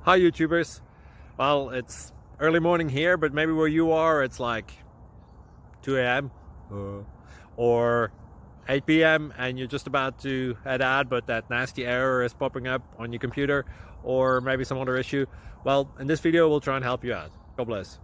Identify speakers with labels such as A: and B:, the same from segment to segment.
A: Hi YouTubers. Well, it's early morning here, but maybe where you are it's like 2 a.m. or 8 p.m. and you're just about to head out, but that nasty error is popping up on your computer, or maybe some other issue. Well, in this video we'll try and help you out. God bless.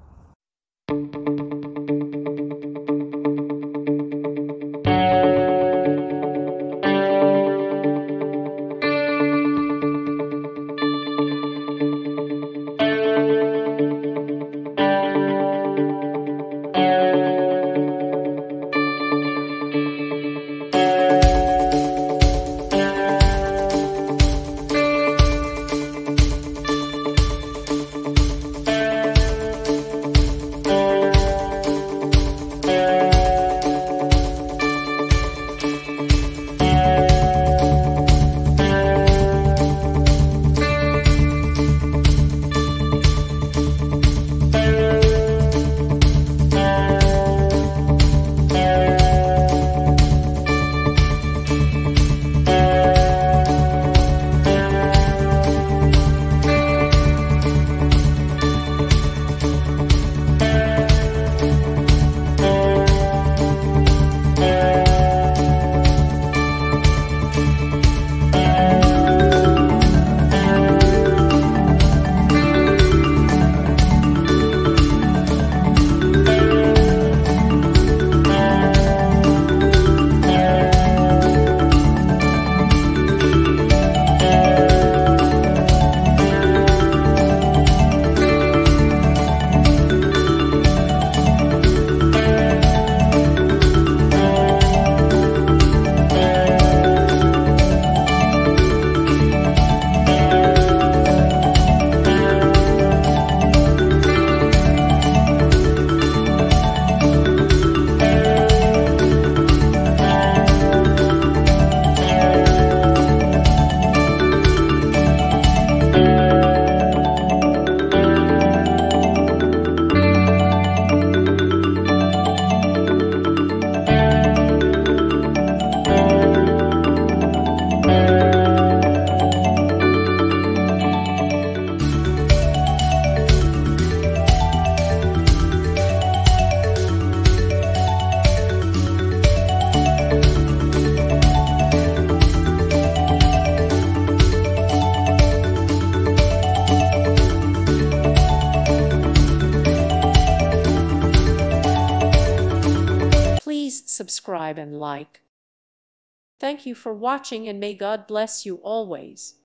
B: Please subscribe and like. Thank you for watching, and may God bless you always.